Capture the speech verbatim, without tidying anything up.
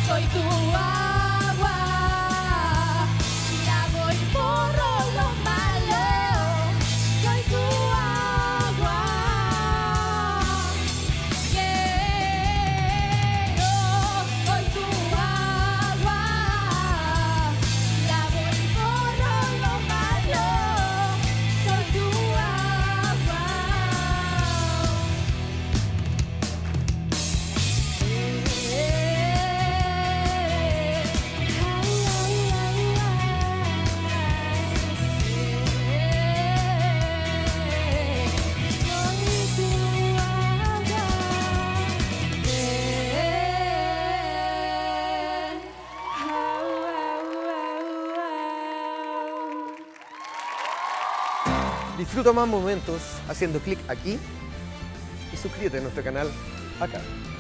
soy tu agua, la voy borro lo malo, soy tu agua, yeah, yo soy tu agua, la voy borro lo malo, soy tu agua. Disfruta más momentos haciendo clic aquí y suscríbete a nuestro canal acá.